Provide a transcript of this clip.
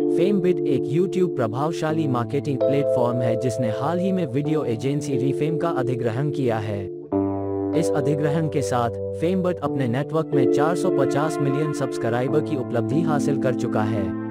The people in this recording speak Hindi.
फेमबिट एक YouTube प्रभावशाली मार्केटिंग प्लेटफॉर्म है जिसने हाल ही में वीडियो एजेंसी रीफेम का अधिग्रहण किया है। इस अधिग्रहण के साथ फेमबिट अपने नेटवर्क में 450 मिलियन सब्सक्राइबर की उपलब्धि हासिल कर चुका है।